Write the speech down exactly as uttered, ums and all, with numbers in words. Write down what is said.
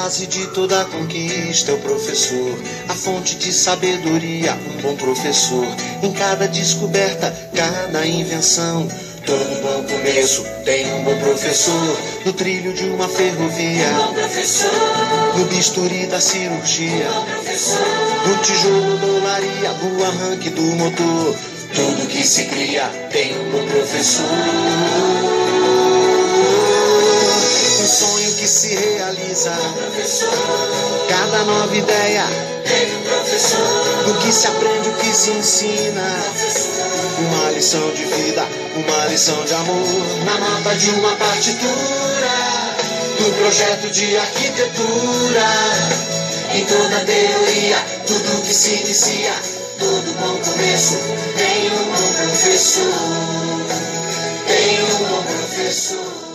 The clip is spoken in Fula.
base de toda conquista é o professor, a fonte de sabedoria, um bom professor. Em cada descoberta, cada invenção, todo bom começo tem um bom professor. No trilho de uma ferrovia, um bom professor. No bisturi da cirurgia, um bom professor. No tijolo da olaria, no arranque do motor, tudo que se cria tem um bom professor. Um sonho que se realiza, um professor. Cada nova ideia Tem um professor. Do que se aprende, o que se ensina, Professor. uma lição de vida, uma lição de amor, na nota de uma partitura, no projeto de arquitetura, em toda a teoria, tudo que se inicia, todo bom começo tem um bom professor, tem um bom professor.